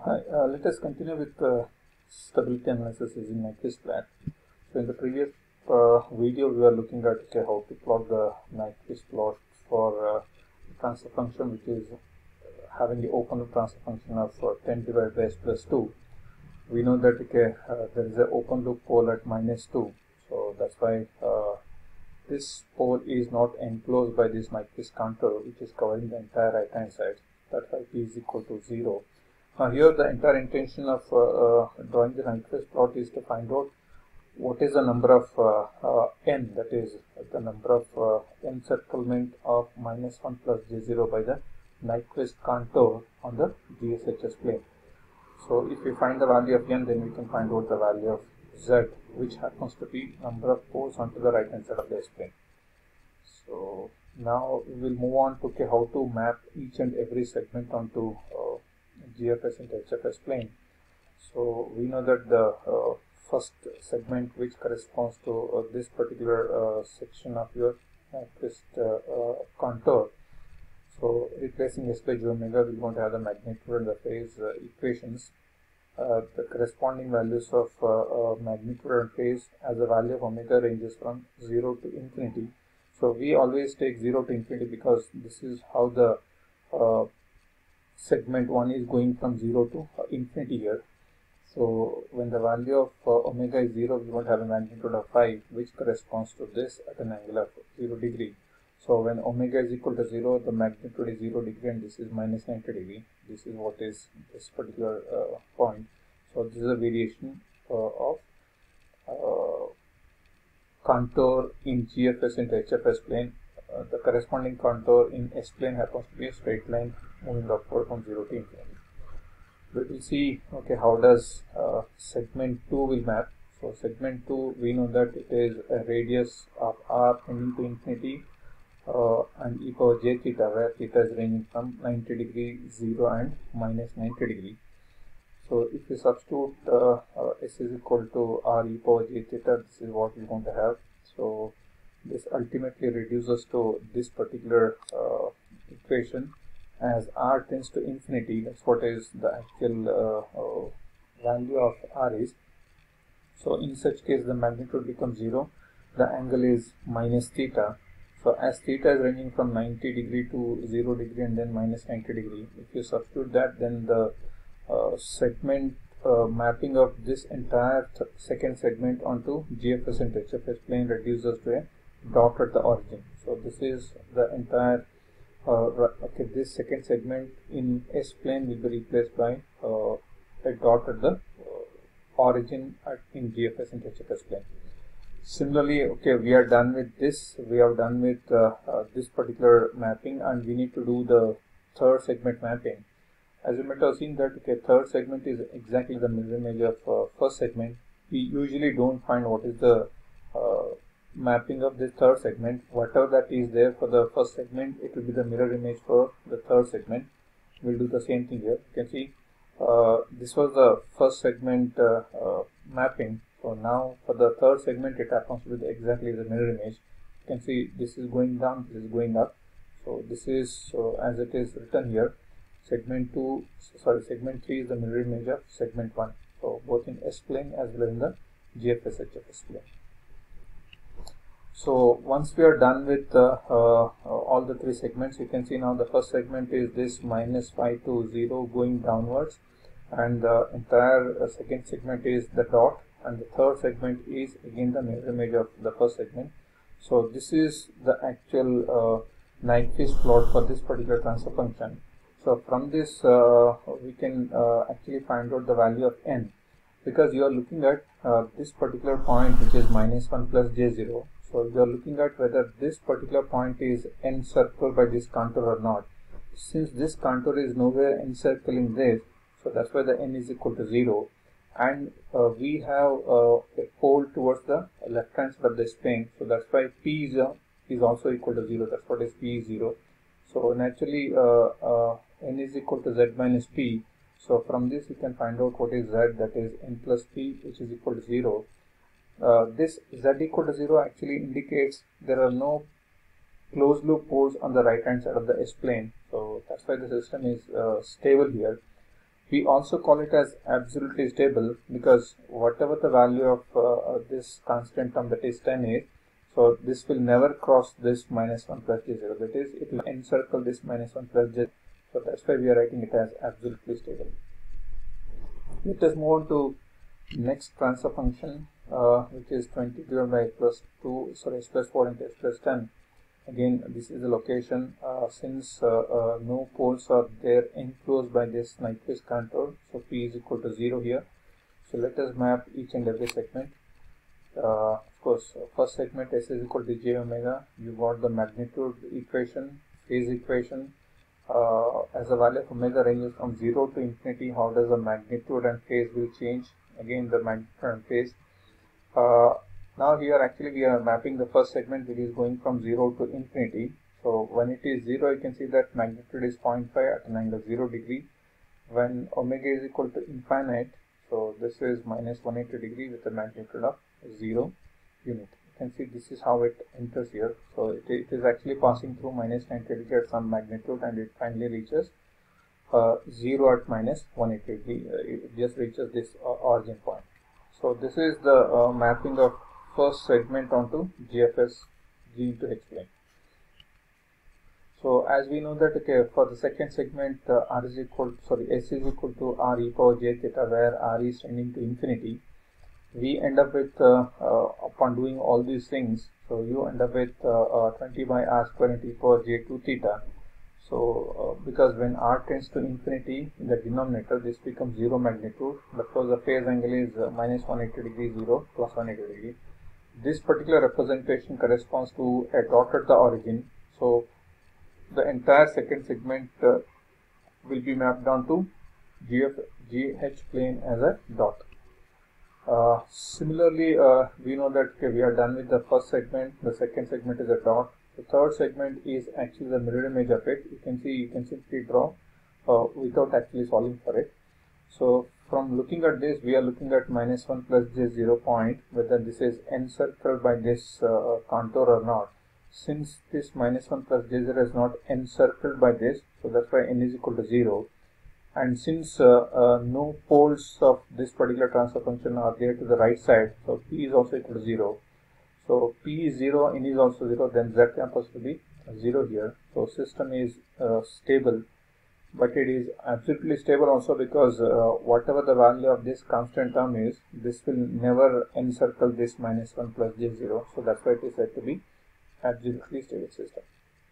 Hi, let us continue with stability analysis using Nyquist plot. So in the previous video, we were looking at how to plot the Nyquist plot for transfer function, which is having the open loop transfer function of 10 divided by s plus 2. We know that there is an open loop pole at -2, so that's why this pole is not enclosed by this Nyquist contour, which is covering the entire right hand side. That's why p is equal to 0. Here the entire intention of drawing the Nyquist plot is to find out what is the number of n, that is the number of encirclement of -1 plus j0 by the Nyquist contour on the GSHS plane. So if we find the value of n, then we can find out the value of z, which happens to be number of poles onto the right hand side of the S-plane. So now we will move on to how to map each and every segment onto GFS into HFS plane. So we know that the first segment, which corresponds to this particular section of your Nyquist contour. So replacing s by j omega, we are going to have the magnitude and the phase equations. The corresponding values of magnitude and phase as the value of omega ranges from 0 to infinity. So we always take 0 to infinity because this is how the segment 1 is going from 0 to infinity here. So when the value of omega is 0, we won't have a magnitude of 5, which corresponds to this at an angle of 0 degree. So when omega is equal to 0, the magnitude is 0 degree and this is -90 degree. This is what is this particular point. So this is a variation of contour in GFS into HFS plane. The corresponding contour in S plane happens to be a straight line moving upward from 0 to infinity. We will see how does segment 2 will map. So segment 2, we know that it is a radius of r tending to infinity and e power j theta, where theta is ranging from 90 degree, 0 and -90 degree. So if you substitute s is equal to r e power j theta, this is what we are going to have. So this ultimately reduces to this particular equation as r tends to infinity. That's what is the actual value of r is. So in such case, the magnitude becomes 0. The angle is minus theta. So as theta is ranging from 90 degree to 0 degree and then -90 degree, if you substitute that, then the segment mapping of this entire second segment onto GFS and HFS plane reduces to a dot at the origin. So this is the entire this second segment in S plane will be replaced by a dot at the origin in GFS and HFS plane. Similarly, we are done with this. We have done with this particular mapping, and we need to do the third segment mapping. As you might have seen that third segment is exactly the mirror image of first segment. We usually don't find what is the mapping of this third segment. Whatever that is there for the first segment, it will be the mirror image for the third segment. We'll do the same thing here. You can see this was the first segment mapping. So now for the third segment, it happens to be exactly the mirror image. You can see this is going down, this is going up. So this is as it is written here. Segment 3 is the mirror image of segment 1. So both in S plane as well as in the GFS HFS plane. So once we are done with all the three segments, you can see now the first segment is this -5 to 0 going downwards, and the entire second segment is the dot, and the third segment is again the mirror image of the first segment. So this is the actual Nyquist plot for this particular transfer function. So from this we can actually find out the value of n, because you are looking at this particular point, which is -1 plus j0. So you are looking at whether this particular point is encircled by this contour or not. Since this contour is nowhere encircling this, so that's why the n is equal to 0. And we have a pole towards the left hand side of this plane, so that's why p is also equal to 0. That's what is p is 0. So naturally n is equal to z minus p. So from this you can find out what is z, that is n plus p, which is equal to 0. This z equal to 0 actually indicates there are no closed loop poles on the right hand side of the S plane. So that's why the system is stable here. We also call it as absolutely stable because whatever the value of this constant term, that is 10, is, so this will never cross this minus 1 plus j0. That is, it will encircle this minus 1 plus j. So that's why we are writing it as absolutely stable. Let us move on to next transfer function, which is 20 divided by plus 2, sorry, s plus 4 into s plus 10. Again, this is the location. Since no poles are there enclosed by this Nyquist contour, so p is equal to 0 here. So let us map each and every segment. Of course, first segment s is equal to j omega. You got the magnitude equation, phase equation. As the value of omega ranges from 0 to infinity, how does the magnitude and phase will change? Again, the magnitude and phase. Now here actually we are mapping the first segment, which is going from 0 to infinity. So when it is 0, you can see that magnitude is 0.5 at an angle 0 degree. When omega is equal to infinite, so this is minus 180 degree with a magnitude of 0 unit. You can see this is how it enters here. So it is actually passing through minus 90 degree at some magnitude, and it finally reaches 0 at minus 180 degree. It just reaches this origin point. So this is the mapping of first segment onto GFS, G into H plane. So as we know that, okay, for the second segment, s is equal to r e power j theta, where r is tending to infinity. We end up with, upon doing all these things, so you end up with 20 by r square into e power j 2 theta. So because when r tends to infinity in the denominator, this becomes 0 magnitude, because the phase angle is minus 180 degree 0 plus 180 degree. This particular representation corresponds to a dot at the origin. So the entire second segment will be mapped onto GH plane as a dot. Similarly, we know that, okay, we are done with the first segment. The second segment is a dot. The third segment is actually the mirror image of it. You can simply draw without actually solving for it. So from looking at this, we are looking at minus 1 plus j 0 point, whether this is encircled by this contour or not. Since this minus 1 plus j 0 is not encircled by this, so that's why n is equal to 0. And since no poles of this particular transfer function are there to the right side, so p is also equal to 0. So p is 0, n is also 0, then z campus will be 0 here. So system is stable, but it is absolutely stable also because whatever the value of this constant term is, this will never encircle this minus 1 plus j 0. So that's why it is said to be absolutely stable system.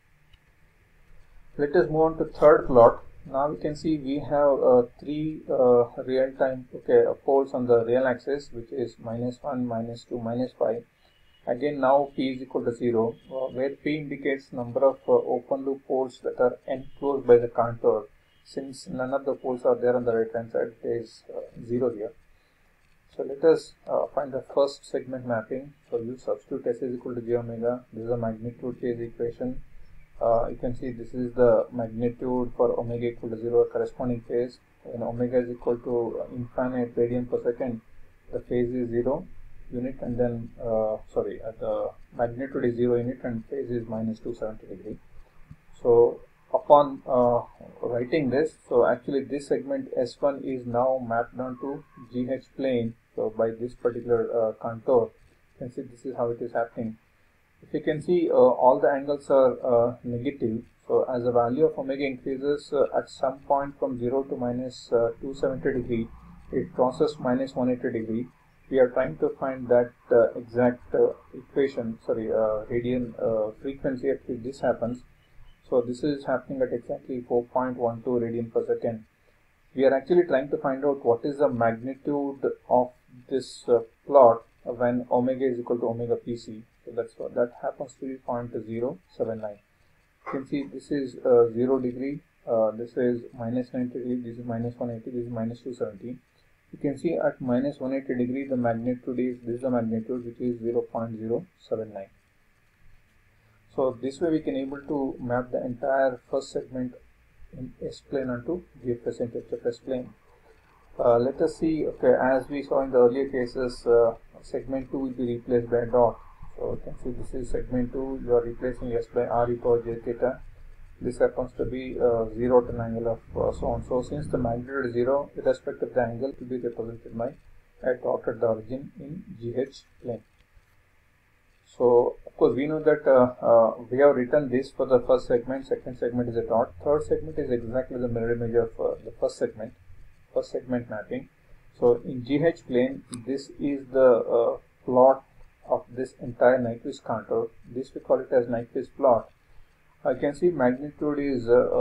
Let us move on to third plot. Now we can see we have three real-time poles on the real axis, which is minus 1, minus 2, minus 5. Again, now p is equal to 0, where p indicates number of open loop poles that are enclosed by the contour. Since none of the poles are there on the right hand side, it is 0 here. So let us find the first segment mapping. So you substitute s is equal to j omega. This is a magnitude phase equation. You can see this is the magnitude for omega equal to 0 corresponding phase. When omega is equal to infinite radian per second, the phase is 0 unit, and then the magnitude is 0 unit and phase is minus 270 degree. So upon writing this, so actually this segment S1 is now mapped onto GH plane. So by this particular contour, you can see this is how it is happening. If you can see, all the angles are negative. So as the value of omega increases at some point from 0 to minus 270 degree, it crosses minus 180 degree. We are trying to find that exact radian frequency at which this happens. So this is happening at exactly 4.12 radian per second. We are actually trying to find out what is the magnitude of this plot when omega is equal to omega pc. So that happens to be 0.079. You can see this is 0 degree, this is minus 90 degree, this is minus 180, this is minus 270. You can see at minus 180 degree the magnitude is, this is the magnitude, which is 0.079. So this way we can able to map the entire first segment in S plane onto GFS and HFS plane. Let us see, as we saw in the earlier cases, segment 2 will be replaced by a dot. So you can see this is segment 2, you are replacing S by r e power j theta. this happens to be 0 at an angle of so on. So since the magnitude is 0 with respect to the angle, it will be represented by a dot at the origin in GH plane. So of course we know that we have written this for the first segment, second segment is a dot, third segment is exactly the mirror image of the first segment mapping. So in GH plane, this is the plot of this entire Nyquist contour. This we call it as Nyquist plot. I can see magnitude is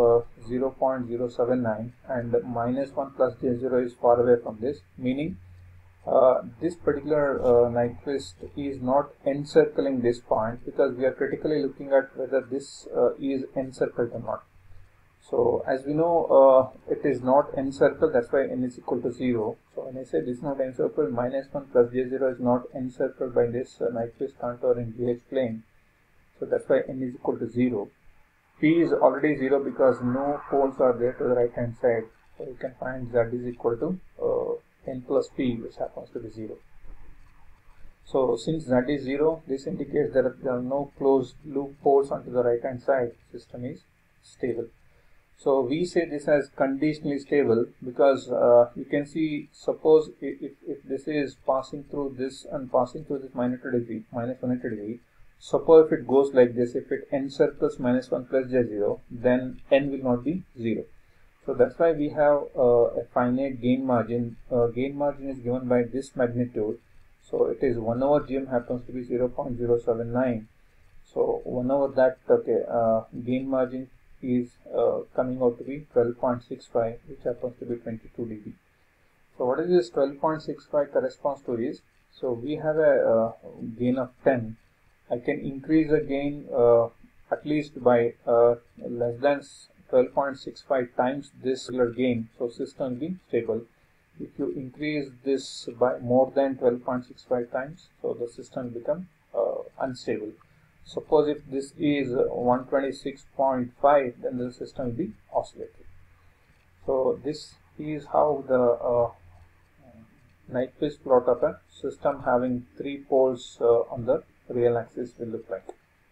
0.079 and -1 plus j0 is far away from this, meaning this particular Nyquist is not encircling this point, because we are critically looking at whether this is encircled or not. So as we know, it is not encircled, that's why n is equal to 0. So when I say this is not encircled, -1 plus j0 is not encircled by this Nyquist contour in GH plane. So that's why n is equal to 0. P is already 0 because no poles are there to the right hand side. So you can find z is equal to n plus p, which happens to be 0. So since z is 0, this indicates that there are no closed loop poles onto the right hand side. System is stable. So we say this as conditionally stable because you can see, suppose if this is passing through this and passing through this -180 degree, suppose if it goes like this, if it encircles -1 plus j0, then n will not be 0. So that's why we have a finite gain margin. Gain margin is given by this magnitude. So it is 1 over gm happens to be 0.079. So 1 over that, okay, gain margin is coming out to be 12.65, which happens to be 22 dB. So what is this 12.65 corresponds to is, so we have a gain of 10. I can increase the gain at least by less than 12.65 times this regular gain, so system will be stable. If you increase this by more than 12.65 times, so the system will become unstable. Suppose if this is 126.5, then the system will be oscillatory. So this is how the Nyquist plot of a system having 3 poles on the real axis will look like.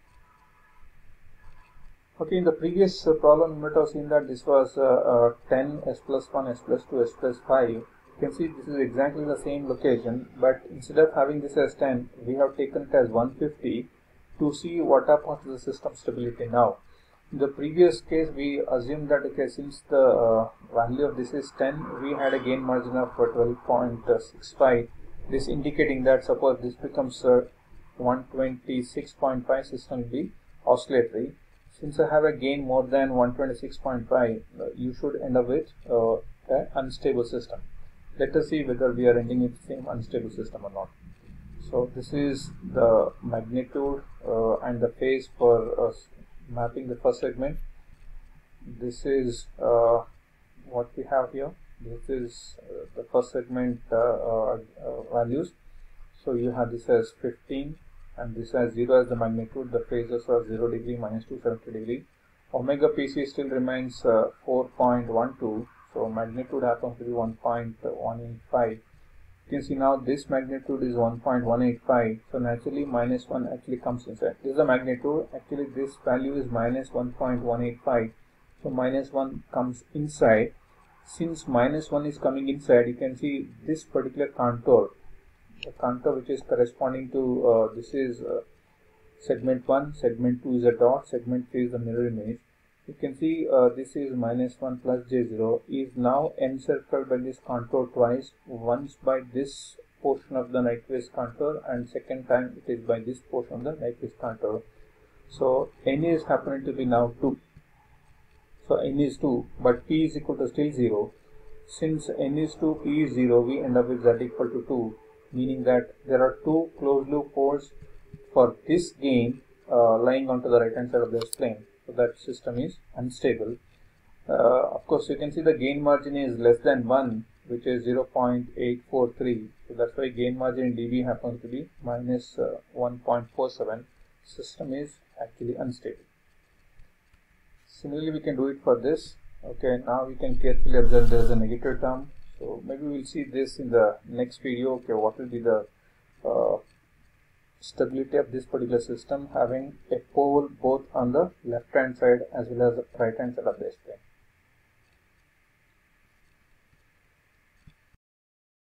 Okay, in the previous problem you might have seen that this was 10, s plus 1, s plus 2, s plus 5. You can see this is exactly the same location, but instead of having this as 10, we have taken it as 150 to see what happens to the system stability now. In the previous case, we assumed that, okay, since the value of this is 10, we had a gain margin of 12.65. This indicating that suppose this becomes 126.5, system will be oscillatory. Since I have a gain more than 126.5, you should end up with an unstable system. Let us see whether we are ending with the same unstable system or not. So this is the magnitude and the phase for mapping the first segment. This is what we have here. This is the first segment values. So you have this as 15 and this as 0 as the magnitude. The phases are 0 degree, -270 degree. Omega PC still remains 4.12. So magnitude happens to be 1.185. You can see now this magnitude is 1.185. So naturally -1 actually comes inside. This is the magnitude. Actually this value is -1.185. So -1 comes inside. Since -1 is coming inside, you can see this particular contour. The contour which is corresponding to this is segment 1, segment 2 is a dot, segment 3 is the mirror image. You can see this is -1 plus j0 is now encircled by this contour twice, once by this portion of the Nyquist contour and second time it is by this portion of the Nyquist contour. So n is happening to be now 2. So n is 2, but p is equal to still 0. Since n is 2, p is 0, we end up with z equal to 2, meaning that there are 2 closed loop poles for this gain lying onto the right hand side of this plane. So that system is unstable. Of course, you can see the gain margin is less than 1, which is 0.843. So that's why gain margin in dB happens to be -1.47. System is actually unstable. Similarly, we can do it for this. Okay, now we can carefully observe there is a negative term. So maybe we'll see this in the next video. Okay, what will be the stability of this particular system having a pole both on the left hand side as well as the right hand side of the S-plane.